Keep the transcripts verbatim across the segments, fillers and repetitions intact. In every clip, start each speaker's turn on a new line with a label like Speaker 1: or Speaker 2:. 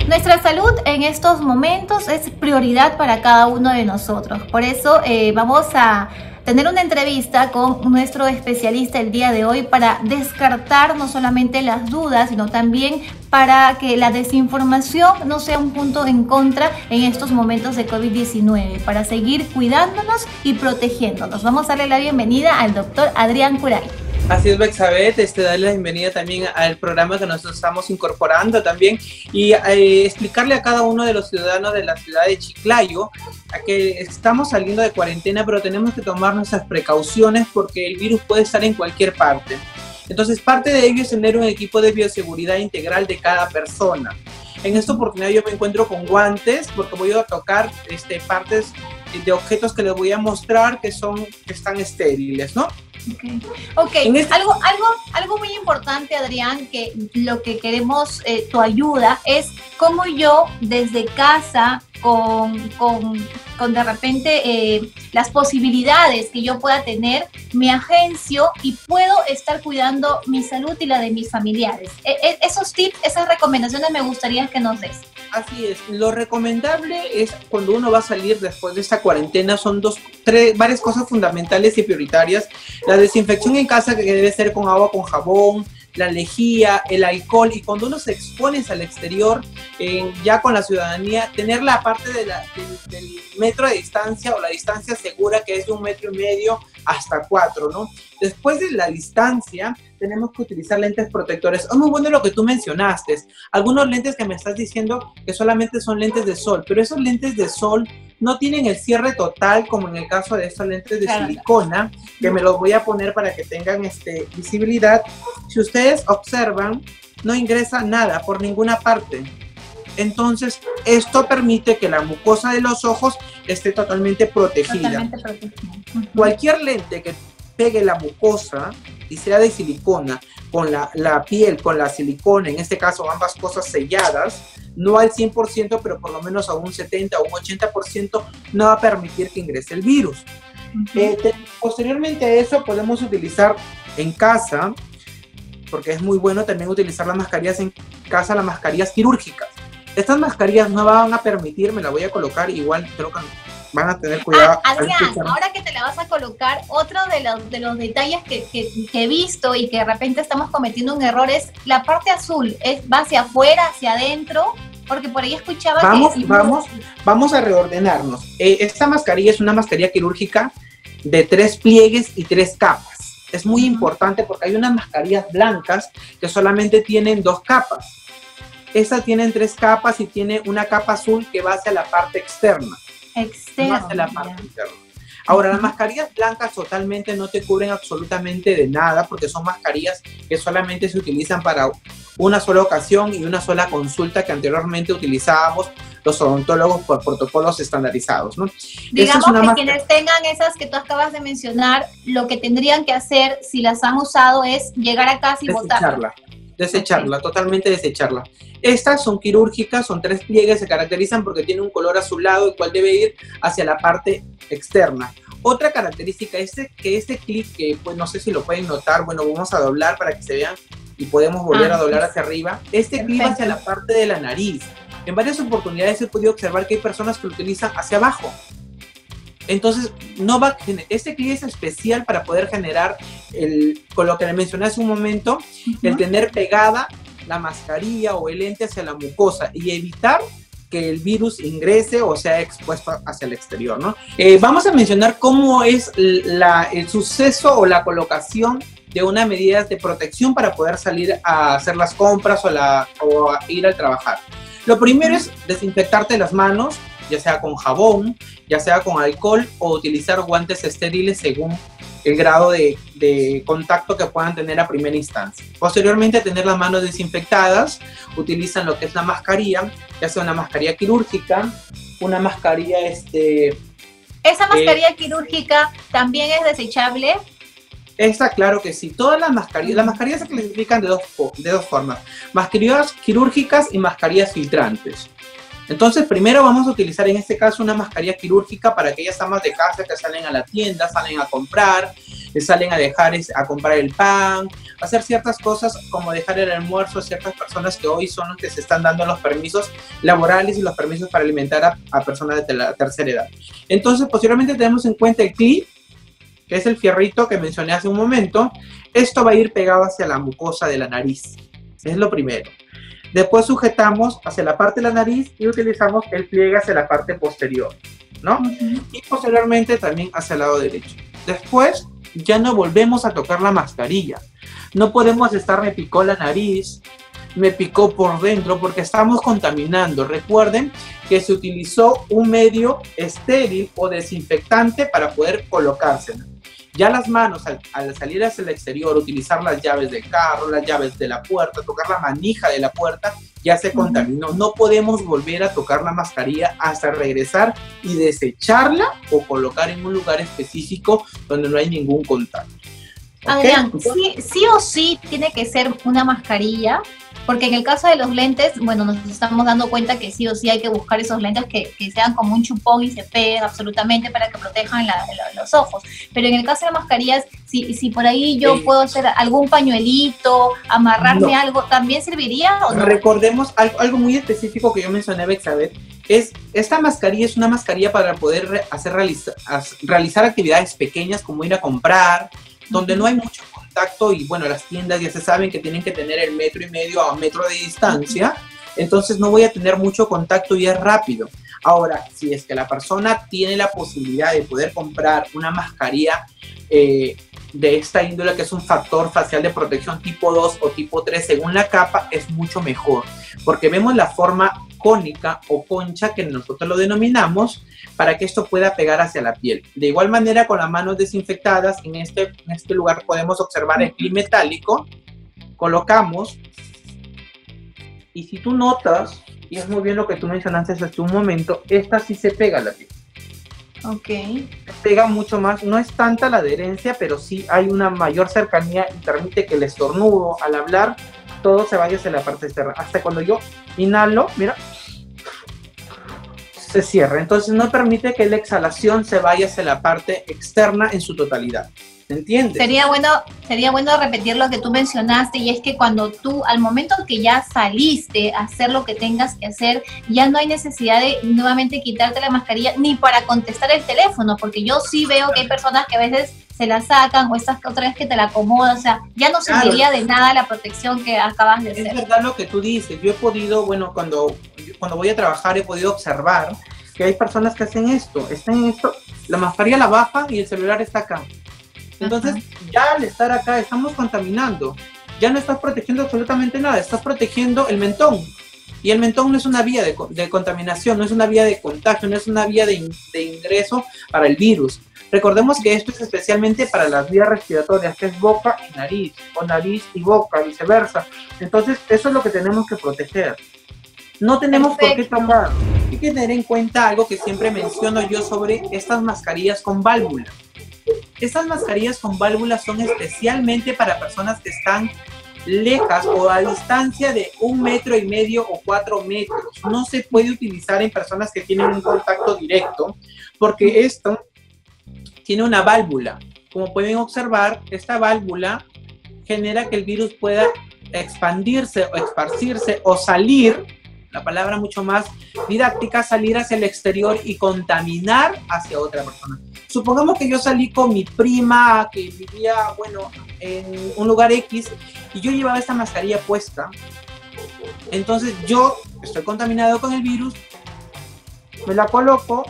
Speaker 1: Nuestra salud en estos momentos es prioridad para cada uno de nosotros. Por eso eh, vamos a tener una entrevista con nuestro especialista el día de hoy para descartar no solamente las dudas, sino también para que la desinformación no sea un punto en contra en estos momentos de COVID diecinueve, para seguir cuidándonos y protegiéndonos. Vamos a darle la bienvenida al doctor Adrián Curay.
Speaker 2: Así es, Bexabeth, este, darle la bienvenida también al programa que nosotros estamos incorporando también y eh, explicarle a cada uno de los ciudadanos de la ciudad de Chiclayo a que estamos saliendo de cuarentena, pero tenemos que tomar nuestras precauciones porque el virus puede estar en cualquier parte. Entonces, parte de ello es tener un equipo de bioseguridad integral de cada persona. En esta oportunidad yo me encuentro con guantes porque voy a tocar este, partes de objetos que les voy a mostrar que, son, que están estériles, ¿no?
Speaker 1: Ok, okay. Este... algo, algo, algo muy importante, Adrián, que lo que queremos, eh, tu ayuda, es cómo yo desde casa, con, con, con de repente eh, las posibilidades que yo pueda tener, me agencio y puedo estar cuidando mi salud y la de mis familiares. E e esos tips, esas recomendaciones me gustaría que nos des.
Speaker 2: Así es, lo recomendable es cuando uno va a salir después de esta cuarentena, son dos, tres, varias cosas fundamentales y prioritarias. La desinfección en casa, que debe ser con agua con jabón, la lejía, el alcohol, y cuando uno se expone al exterior, eh, ya con la ciudadanía, tener la parte de la, de, del metro de distancia o la distancia segura, que es de un metro y medio hasta cuatro, ¿no? Después de la distancia, tenemos que utilizar lentes protectores. Es muy bueno lo que tú mencionaste. Algunos lentes que me estás diciendo que solamente son lentes de sol, pero esos lentes de sol no tienen el cierre total como en el caso de estos lentes de claro. silicona, que me los voy a poner para que tengan este, visibilidad. Si ustedes observan, no ingresa nada por ninguna parte. Entonces, esto permite que la mucosa de los ojos esté totalmente protegida. Totalmente protegida. Uh-huh. Cualquier lente que pegue la mucosa y sea de silicona, con la, la piel, con la silicona, en este caso ambas cosas selladas, no al cien por ciento, pero por lo menos a un setenta o un ochenta por ciento, no va a permitir que ingrese el virus. Uh-huh. eh, te, posteriormente a eso podemos utilizar en casa, porque es muy bueno también utilizar las mascarillas en casa, las mascarillas quirúrgicas. Estas mascarillas no van a permitir, me la voy a colocar, igual creo que van a tener cuidado.
Speaker 1: Ah, Adrián, ahora que te la vas a colocar, otro de los, de los detalles que, que, que he visto y que de repente estamos cometiendo un error es la parte azul, es, va hacia afuera, hacia adentro, porque por ahí escuchaba
Speaker 2: vamos,
Speaker 1: que...
Speaker 2: Vamos, vamos a reordenarnos. Eh, esta mascarilla es una mascarilla quirúrgica de tres pliegues y tres capas. Es muy uh-huh. importante porque hay unas mascarillas blancas que solamente tienen dos capas. Esta tiene tres capas y tiene una capa azul que va hacia la parte externa.
Speaker 1: Externa.
Speaker 2: Hacia la parte externa. Ahora, las mascarillas blancas totalmente no te cubren absolutamente de nada porque son mascarillas que solamente se utilizan para una sola ocasión y una sola consulta que anteriormente utilizábamos los odontólogos por protocolos estandarizados, ¿no?
Speaker 1: Digamos es que quienes tengan esas que tú acabas de mencionar, lo que tendrían que hacer si las han usado es llegar a casa y botarla.
Speaker 2: Desecharla, okay. totalmente desecharla. Estas son quirúrgicas, son tres pliegues, se caracterizan porque tienen un color azulado, el cual debe ir hacia la parte externa. Otra característica es que este clip, que pues no sé si lo pueden notar, bueno, vamos a doblar para que se vean y podemos volver ah, a doblar hacia arriba. Este perfecto. Clip hacia la parte de la nariz. En varias oportunidades he podido observar que hay personas que lo utilizan hacia abajo. Entonces, no va, este clip es especial para poder generar, el, con lo que le mencioné hace un momento, uh-huh. el tener pegada la mascarilla o el lente hacia la mucosa y evitar que el virus ingrese o sea expuesto hacia el exterior, ¿no? Eh, vamos a mencionar cómo es la, el suceso o la colocación de una medida de protección para poder salir a hacer las compras o, la, o a ir al trabajar. Lo primero es desinfectarte las manos, ya sea con jabón, ya sea con alcohol o utilizar guantes estériles según el grado de, de contacto que puedan tener a primera instancia. Posteriormente, tener las manos desinfectadas, utilizan lo que es la mascarilla, ya sea una mascarilla quirúrgica, una mascarilla... este.
Speaker 1: ¿Esa mascarilla eh, quirúrgica también es desechable?
Speaker 2: Esta, claro que sí. Todas las mascarillas, las mascarillas se clasifican de dos, de dos formas. Mascarillas quirúrgicas y mascarillas filtrantes. Entonces, primero vamos a utilizar en este caso una mascarilla quirúrgica para aquellas amas de casa que salen a la tienda, salen a comprar, salen a dejar a comprar el pan, hacer ciertas cosas como dejar el almuerzo a ciertas personas que hoy son los que se están dando los permisos laborales y los permisos para alimentar a, a personas de la tercera edad. Entonces, posteriormente tenemos en cuenta el clip, que es el fierrito que mencioné hace un momento. Esto va a ir pegado hacia la mucosa de la nariz. Es lo primero. Después sujetamos hacia la parte de la nariz y utilizamos el pliegue hacia la parte posterior, ¿no? Uh-huh. Y posteriormente también hacia el lado derecho. Después ya no volvemos a tocar la mascarilla. No podemos estar, me picó la nariz, me picó por dentro, porque estamos contaminando. Recuerden que se utilizó un medio estéril o desinfectante para poder colocársela. Ya las manos, al, al salir hacia el exterior, utilizar las llaves del carro, las llaves de la puerta, tocar la manija de la puerta, ya se contaminó. No podemos volver a tocar la mascarilla hasta regresar y desecharla o colocar en un lugar específico donde no hay ningún contacto. ¿Okay?
Speaker 1: Adrián, sí, sí o sí tiene que ser una mascarilla, porque en el caso de los lentes, bueno, nos estamos dando cuenta que sí o sí hay que buscar esos lentes que, que sean como un chupón y se peguen absolutamente para que protejan la, la, los ojos. Pero en el caso de mascarillas, si, si por ahí yo sí. puedo hacer algún pañuelito, amarrarme no. algo, ¿también serviría o no?
Speaker 2: Recordemos algo, algo muy específico que yo mencioné, Bexabeth, es esta mascarilla es una mascarilla para poder hacer realiza, realizar actividades pequeñas como ir a comprar, donde no hay mucho contacto y bueno, las tiendas ya se saben que tienen que tener el metro y medio a un metro de distancia, entonces no voy a tener mucho contacto y es rápido. Ahora, si es que la persona tiene la posibilidad de poder comprar una mascarilla eh, de esta índole, que es un factor facial de protección tipo dos o tipo tres, según la capa, es mucho mejor, porque vemos la forma cónica o concha que nosotros lo denominamos, para que esto pueda pegar hacia la piel. De igual manera, con las manos desinfectadas, en este, en este lugar podemos observar el clip metálico, colocamos, y si tú notas, y es muy bien lo que tú mencionaste hace un momento, esta sí se pega a la piel.
Speaker 1: Ok.
Speaker 2: Se pega mucho más, no es tanta la adherencia, pero sí hay una mayor cercanía y permite que el estornudo, al hablar, todo se vaya hacia la parte externa. Hasta cuando yo inhalo, mira, se cierra. Entonces no permite que la exhalación se vaya hacia la parte externa en su totalidad. ¿Entiendes?
Speaker 1: Sería bueno, sería bueno repetir lo que tú mencionaste, y es que cuando tú, al momento que ya saliste a hacer lo que tengas que hacer, ya no hay necesidad de nuevamente quitarte la mascarilla ni para contestar el teléfono, porque yo sí veo que hay personas que a veces se la sacan o estás otra vez que te la acomodas, o sea, ya no serviría claro. de nada la protección que acabas de hacer.
Speaker 2: Es verdad lo que tú dices. Yo he podido, bueno, cuando, cuando voy a trabajar he podido observar que hay personas que hacen esto, están en esto, la mascarilla la bajan y el celular está acá. Entonces, uh-huh. ya al estar acá estamos contaminando. Ya no estás protegiendo absolutamente nada, estás protegiendo el mentón. Y el mentón no es una vía de, de contaminación, no es una vía de contagio, no es una vía de, de ingreso para el virus. Recordemos que esto es especialmente para las vías respiratorias, que es boca y nariz, o nariz y boca, viceversa. Entonces, eso es lo que tenemos que proteger. No tenemos Perfecto. por qué tocar. Hay que tener en cuenta algo que siempre menciono yo sobre estas mascarillas con válvula. Estas mascarillas con válvulas son especialmente para personas que están lejas o a distancia de un metro y medio o cuatro metros. No se puede utilizar en personas que tienen un contacto directo, porque esto tiene una válvula. Como pueden observar, esta válvula genera que el virus pueda expandirse o esparcirse o salir, la palabra mucho más didáctica, salir hacia el exterior y contaminar hacia otra persona. Supongamos que yo salí con mi prima que vivía, bueno, en un lugar X y yo llevaba esta mascarilla puesta. Entonces yo estoy contaminado con el virus, me la coloco,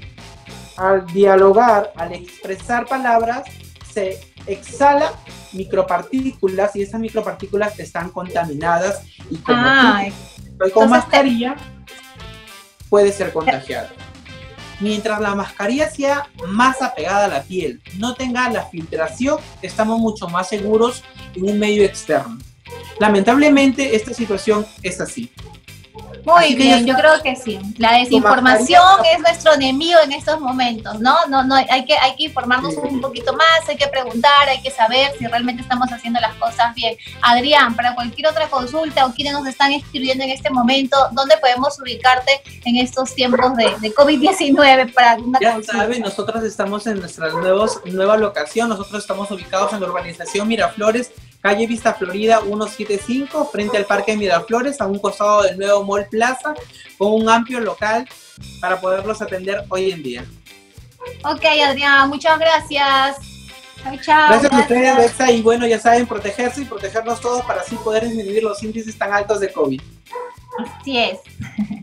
Speaker 2: al dialogar, al expresar palabras, se exhala micropartículas y esas micropartículas están contaminadas y como ah, estoy con mascarilla, puede ser contagiado. Mientras la mascarilla sea más apegada a la piel, no tenga la filtración, estamos mucho más seguros en un medio externo. Lamentablemente, esta situación es así.
Speaker 1: Muy bien, yo creo que sí. La desinformación es nuestro enemigo en estos momentos, ¿no? No, no, hay que, hay que informarnos un poquito más, hay que preguntar, hay que saber si realmente estamos haciendo las cosas bien. Adrián, para cualquier otra consulta o quienes nos están escribiendo en este momento, ¿dónde podemos ubicarte en estos tiempos de, de COVID diecinueve para una
Speaker 2: ya
Speaker 1: consulta?
Speaker 2: saben, nosotros estamos en nuestra nuevos, nueva locación, nosotros estamos ubicados en la urbanización Miraflores, calle Vista Florida ciento setenta y cinco, frente al Parque Miraflores, a un costado del nuevo Mall Plaza, con un amplio local para poderlos atender hoy en día.
Speaker 1: Ok, Adrián, muchas gracias. Chao, chao.
Speaker 2: Gracias, gracias a ustedes, Bexa, y bueno, ya saben, protegerse y protegernos todos para así poder disminuir los índices tan altos de COVID.
Speaker 1: Así es.